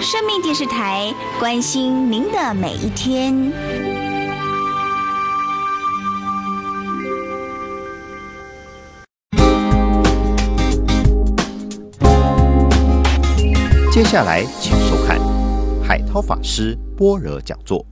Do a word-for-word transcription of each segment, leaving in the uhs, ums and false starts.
生命电视台，关心您的每一天。 接下来请收看海涛法师般若讲座。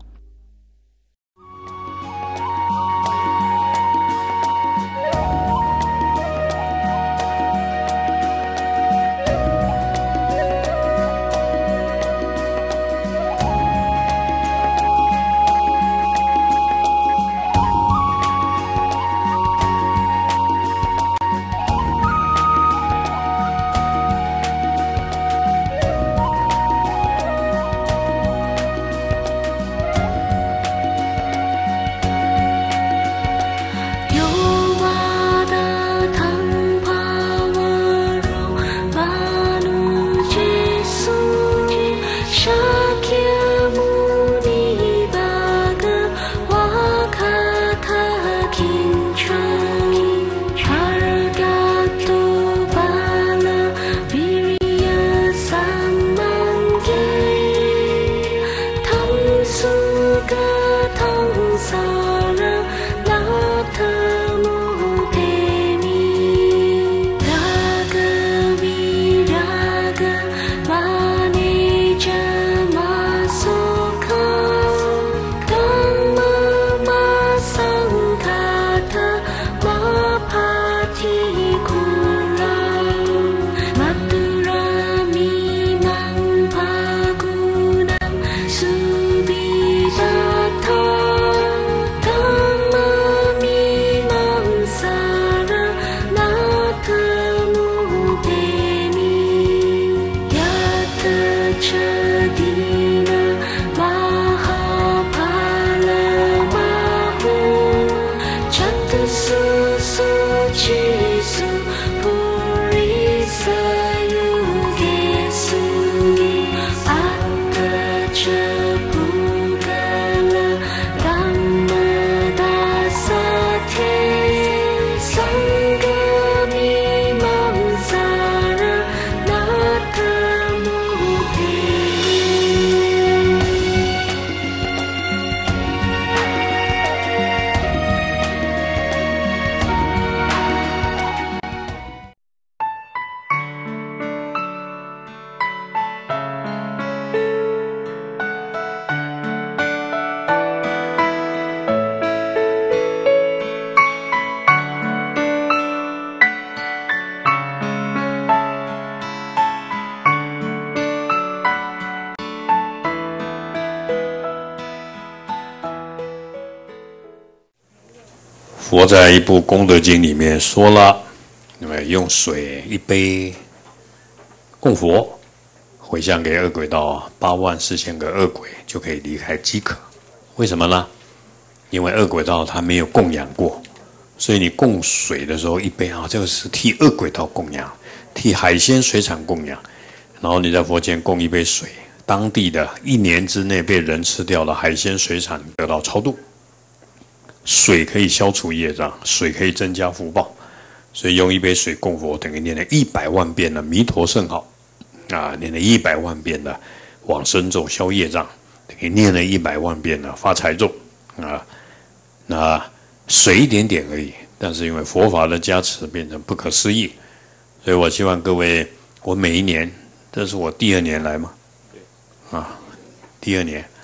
佛在一部功德经里面说了，那么用水一杯供佛，回向给恶鬼道八万四千个恶鬼，就可以离开饥渴。为什么呢？因为恶鬼道他没有供养过，所以你供水的时候一杯啊，这个是替恶鬼道供养，替海鲜水产供养。然后你在佛前供一杯水，当地的一年之内被人吃掉的海鲜水产得到超度。水可以消除业障，水可以增加福报，所以用一杯水供佛，等于念了一百万遍的弥陀圣号，啊，念了一百万遍的往生咒消业障，等于念了一百万遍的发财咒，啊，那水一点点而已，但是因为佛法的加持，变成不可思议，所以我希望各位，我每一年，这是我第二年来嘛，啊，第二年。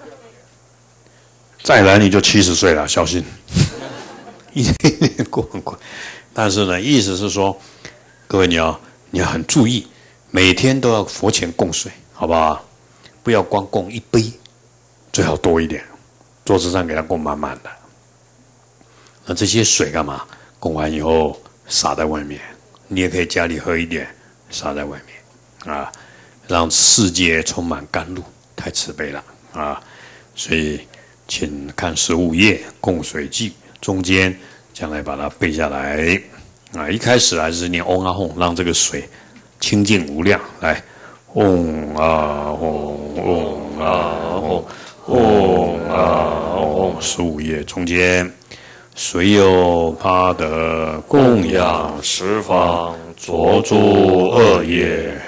再来你就七十岁了，小心，一年一年过很快。但是呢，意思是说，各位你要你要很注意，每天都要佛前供水，好不好？不要光供一杯，最好多一点，桌子上给它供满满的。那这些水干嘛？供完以后洒在外面，你也可以家里喝一点，洒在外面，啊，让世界充满甘露，太慈悲了啊！所以。请看十五页供水记，中间将来把它背下来啊！一开始还是念嗡啊吽，让这个水清净无量。来，嗡啊吽，嗡啊吽，嗡啊吽。十五页中间，虽有帕得供养十方，着诸恶业。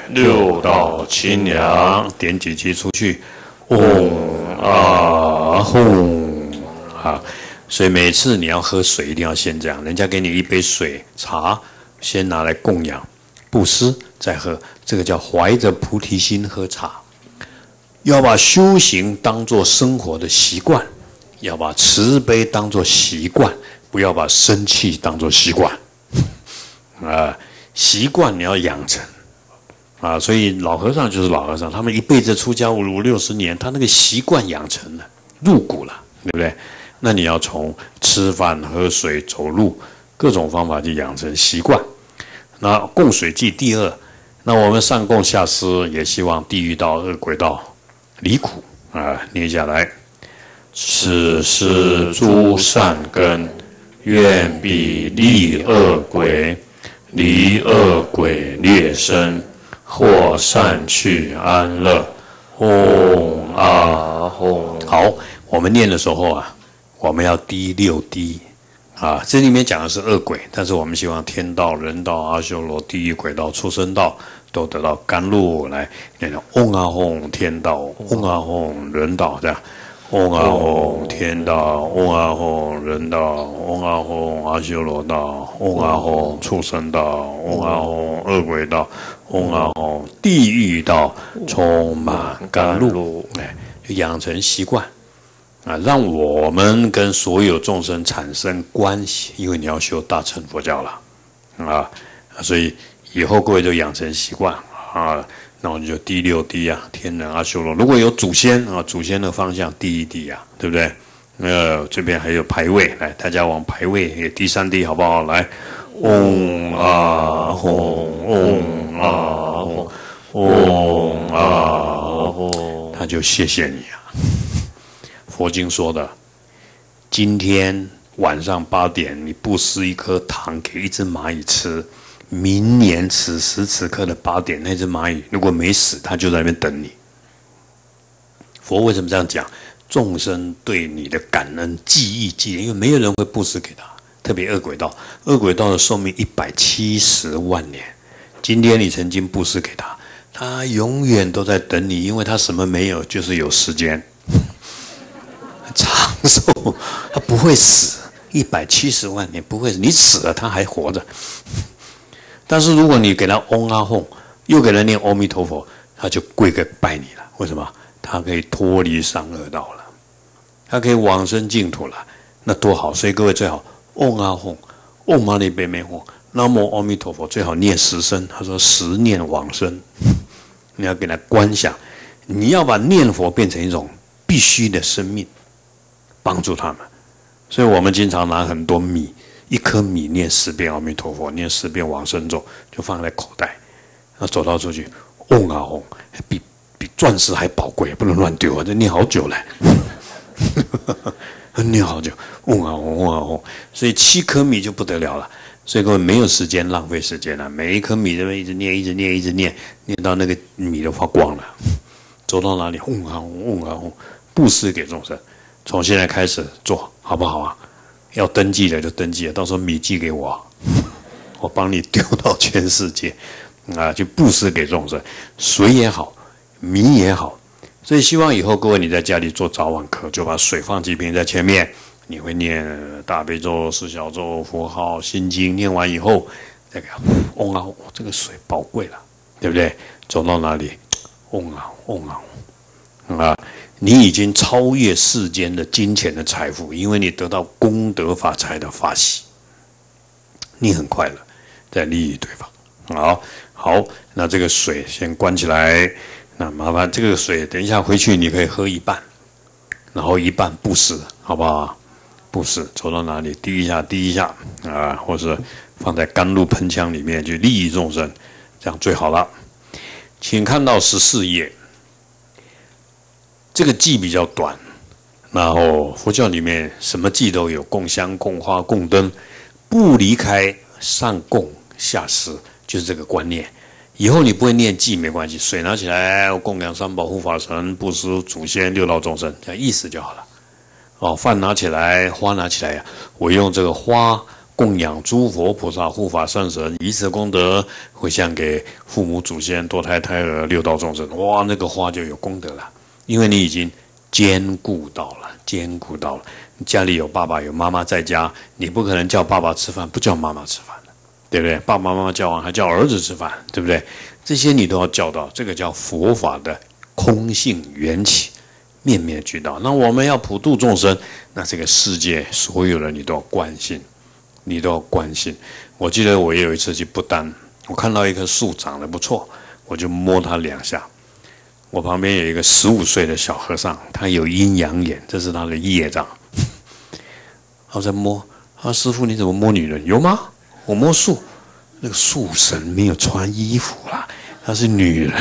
六道清凉，点几击出去，嗡啊吽啊！所以每次你要喝水，一定要先这样，人家给你一杯水茶，先拿来供养布施，再喝，这个叫怀着菩提心喝茶。要把修行当作生活的习惯，要把慈悲当作习惯，不要把生气当作习惯。啊，习惯你要养成啊，所以老和尚就是老和尚，他们一辈子出家五五六十年，他那个习惯养成了，入骨了，对不对？那你要从吃饭、喝水、走路各种方法去养成习惯。那供水记第二，那我们上供下施，也希望地狱道、恶鬼道离苦啊，念下来。此施诸善根，愿彼利恶鬼，离恶鬼劣身，获善趣安乐。嗡啊吽。好，我们念的时候啊，我们要滴六滴啊。这里面讲的是恶鬼，但是我们希望天道、人道、阿修罗、地狱、鬼道、畜生道都得到甘露。来念的嗡啊吽天道，嗡啊吽人道，这样。嗡啊吽天道，嗡啊吽人道，嗡啊吽阿修罗道，嗡啊吽畜生道，嗡啊吽恶鬼道，嗡啊吽地狱道，充满甘露。哎，就养成习惯啊，让我们跟所有众生产生关系。因为你要修大乘佛教了啊，所以以后各位就养成习惯啊。那我们就第六滴啊，天人阿修罗。如果有祖先啊，祖先的方向第一滴啊，对不对？呃，这边还有牌位，来，大家往牌位也第三滴好不好？来，嗡啊吽，嗡啊吽，嗡啊吽，他就谢谢你啊。佛经说的，今天晚上八点，你布施一颗糖给一只蚂蚁吃。明年此时此刻的八点，那只蚂蚁如果没死，它就在那边等你。佛为什么这样讲？众生对你的感恩记忆记忆，因为没有人会布施给他，特别恶鬼道，恶鬼道的寿命一百七十万年。今天你曾经布施给他，他永远都在等你，因为他什么没有，就是有时间，长寿，他不会死，一百七十万年不会死，你死了他还活着。但是如果你给他嗡啊吽，又给他念阿弥陀佛，他就跪个拜你了。为什么？他可以脱离三恶道了，他可以往生净土了，那多好！所以各位最好嗡啊吽，嗡嘛呢叭咪吽，南无阿弥陀佛，最好念十声。他说十念往生，你要给他观想，你要把念佛变成一种必须的生命，帮助他们。所以我们经常拿很多米。一颗米念十遍阿弥陀佛，念十遍往生咒，就放在口袋。那走到出去，嗡啊吽，比比钻石还宝贵，不能乱丢啊！这念好久了，念好久，嗡啊吽，嗡啊吽。所以七颗米就不得了了。所以各位没有时间浪费时间了，每一颗米这边一直念，一直念，一直念，念到那个米都花光了。走到哪里，嗡啊吽，嗡啊吽，布施给众生。从现在开始做好不好啊？要登记的就登记了，到时候米寄给我，我帮你丢到全世界，啊，去布施给众生，水也好，米也好。所以希望以后各位你在家里做早晚课，就把水放几瓶在前面，你会念大悲咒、四小咒、佛号、心经，念完以后再给它嗡啊，这个水宝贵了，对不对？走到哪里，嗡啊嗡啊啊！你已经超越世间的金钱的财富，因为你得到功德法财的法喜，你很快乐，在利益对方。好，好，那这个水先关起来。那麻烦这个水，等一下回去你可以喝一半，然后一半布施，好不好？布施走到哪里滴一下，滴一下啊，或是放在甘露喷枪里面去利益众生，这样最好了。请看到十四页。这个祭比较短，然后佛教里面什么祭都有，供香、供花、供灯，不离开上供下施，就是这个观念。以后你不会念祭没关系，水拿起来，我供养三宝护法神、布施祖先、六道众生，这样意思就好了。哦，饭拿起来，花拿起来呀，我用这个花供养诸佛菩萨、护法善神，以此功德回向给父母祖先、堕胎胎儿、六道众生。哇，那个花就有功德了，因为你已经兼顾到了，兼顾到了。家里有爸爸有妈妈在家，你不可能叫爸爸吃饭不叫妈妈吃饭的，对不对？爸爸妈妈叫完还叫儿子吃饭，对不对？这些你都要教到，这个叫佛法的空性缘起，面面俱到。那我们要普度众生，那这个世界所有人你都要关心，你都要关心。我记得我也有一次去不丹，我看到一棵树长得不错，我就摸它两下。我旁边有一个十五岁的小和尚，他有阴阳眼，这是他的业障。我在摸，他说：“师父，你怎么摸女人？有吗？我摸树，那个树神没有穿衣服啦，她是女人。”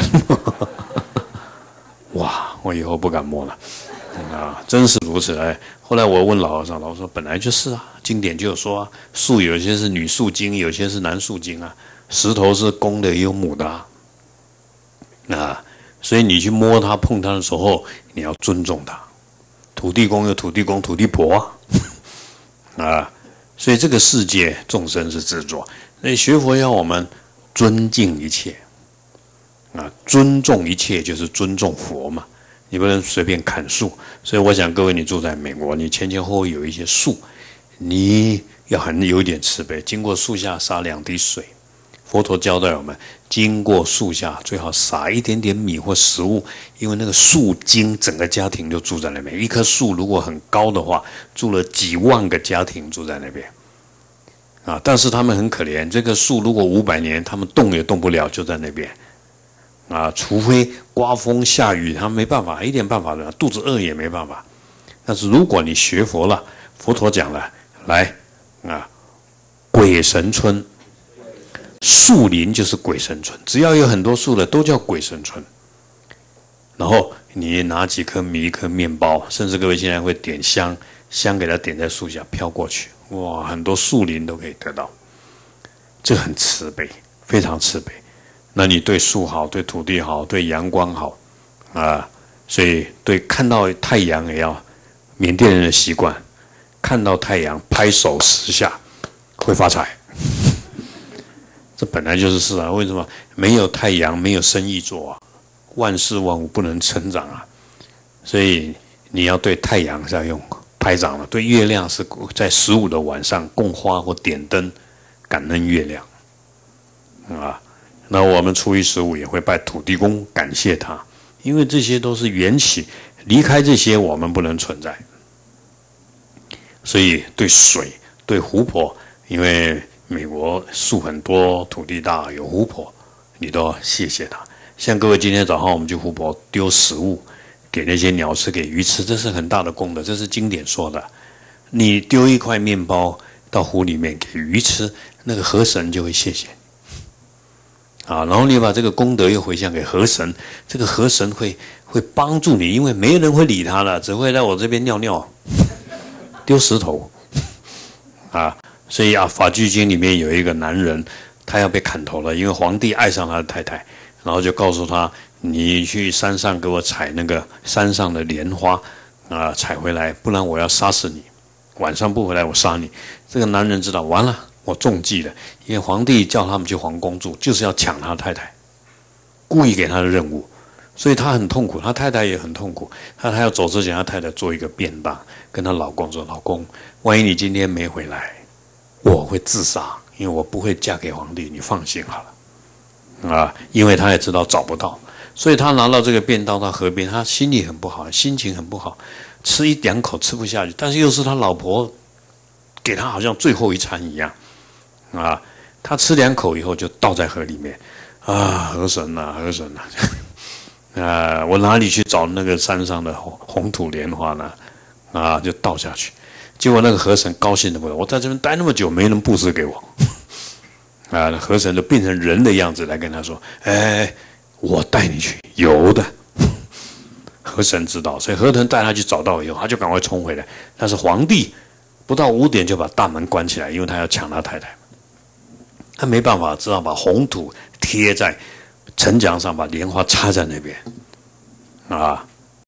哇！我以后不敢摸了。啊，真是如此哎！后来我问老和尚，老和尚说：“本来就是啊，经典就有说啊，树有些是女树精，有些是男树精啊。石头是公的，也有母的啊。啊，所以你去摸它、碰它的时候，你要尊重它。土地公有土地公、土地婆啊。”啊，所以这个世界众生是执着，所以学佛要我们尊敬一切，啊，尊重一切就是尊重佛嘛，你不能随便砍树。所以我想各位，你住在美国，你前前后后有一些树，你要很有一点慈悲，经过树下洒两滴水。佛陀交代我们，经过树下最好撒一点点米或食物，因为那个树精整个家庭就住在那边。一棵树如果很高的话，住了几万个家庭住在那边啊。但是他们很可怜，这棵树如果五百年，他们动也动不了，就在那边啊。除非刮风下雨，他们没办法，一点办法都没有，肚子饿也没办法。但是如果你学佛了，佛陀讲了，来啊，鬼神村。树林就是鬼神村，只要有很多树的都叫鬼神村。然后你拿几颗米、一颗面包，甚至各位现在会点香，香给它点在树下飘过去，哇，很多树林都可以得到。这很慈悲，非常慈悲。那你对树好，对土地好，对阳光好啊，所以对看到太阳也要。缅甸人的习惯，看到太阳拍手十下会发财。这本来就是事啊，为什么没有太阳没有生意做啊？万事万物不能成长啊，所以你要对太阳是要用拍掌的，对月亮是在十五的晚上供花或点灯，感恩月亮啊。那我们初一十五也会拜土地公，感谢他，因为这些都是缘起，离开这些我们不能存在。所以对水、对湖泊，因为美国树很多，土地大，有湖泊，你都要谢谢他。像各位今天早上我们去湖泊丢食物，给那些鸟吃，给鱼吃，这是很大的功德，这是经典说的。你丢一块面包到湖里面给鱼吃，那个河神就会谢谢你啊。然后你把这个功德又回向给河神，这个河神会会帮助你，因为没人会理他了，只会在我这边尿尿，丢石头啊。所以啊，《法句经》里面有一个男人，他要被砍头了，因为皇帝爱上他的太太，然后就告诉他：“你去山上给我采那个山上的莲花啊，采回来，不然我要杀死你。晚上不回来，我杀你。”这个男人知道，完了，我中计了，因为皇帝叫他们去皇宫住，就是要抢他太太，故意给他的任务，所以他很痛苦，他太太也很痛苦。他他要走之前，他太太做一个便当，跟他老公说：“老公，万一你今天没回来，我会自杀，因为我不会嫁给皇帝，你放心好了。”啊，因为他也知道找不到，所以他拿到这个便当到河边，他心里很不好，心情很不好，吃一两口吃不下去，但是又是他老婆给他好像最后一餐一样，啊，他吃两口以后就倒在河里面，啊，河神呐、啊，河神呐、啊，啊，我哪里去找那个山上的红土莲花呢？啊，就倒下去。结果那个河神高兴的不得了，我在这边待那么久，没人布施给我，啊，河神就变成人的样子来跟他说：“哎，我带你去，有的。”河神知道，所以河神带他去找到以后，他就赶快冲回来。但是皇帝不到五点就把大门关起来，因为他要抢他太太。他没办法，只好把红土贴在城墙上，把莲花插在那边，啊。